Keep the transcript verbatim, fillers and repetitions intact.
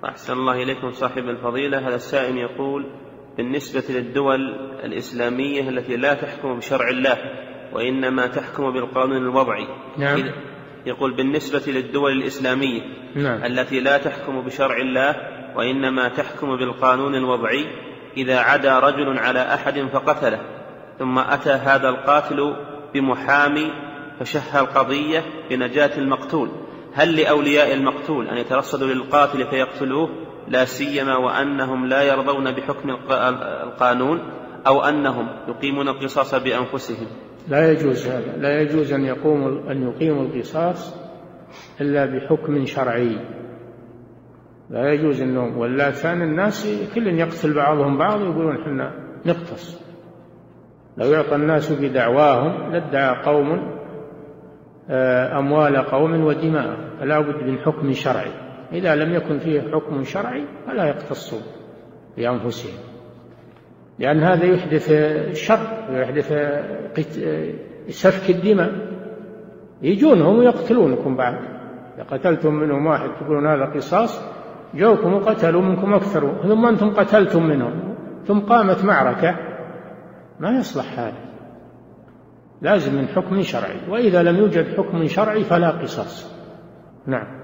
أحسن الله إليكم صاحب الفضيلة. هذا السائل يقول: بالنسبة للدول الإسلامية التي لا تحكم بشرع الله وإنما تحكم بالقانون الوضعي. نعم. يقول: بالنسبة للدول الإسلامية نعم. التي لا تحكم بشرع الله وإنما تحكم بالقانون الوضعي، إذا عدا رجل على أحد فقتله، ثم أتى هذا القاتل بمحامي فشهى القضية بنجاة المقتول، هل لأولياء المقتول أن يترصدوا للقاتل فيقتلوه، لا سيما وأنهم لا يرضون بحكم القانون، أو أنهم يقيمون القصاص بأنفسهم؟ لا يجوز هذا، لا يجوز أن يقوم أن يقيموا القصاص إلا بحكم شرعي، لا يجوز أنهم، ولا كان الناس كل يقتل بعضهم بعض ويقولون إحنا نقتص. لو يعطى الناس بدعواهم لادعى قوم أموال قوم ودماء، فلا بد من حكم شرعي. إذا لم يكن فيه حكم شرعي فلا يقتصون بأنفسهم، لأن هذا يحدث شر ويحدث سفك الدماء. يجونهم ويقتلونكم بعد، إذا قتلتم منهم واحد تقولون هذا قصاص، جوكم وقتلوا منكم أكثر، ثم أنتم قتلتم منهم، ثم قامت معركة، ما يصلح هذا. لازم من حكم شرعي، وإذا لم يوجد حكم شرعي فلا قصاص. نعم.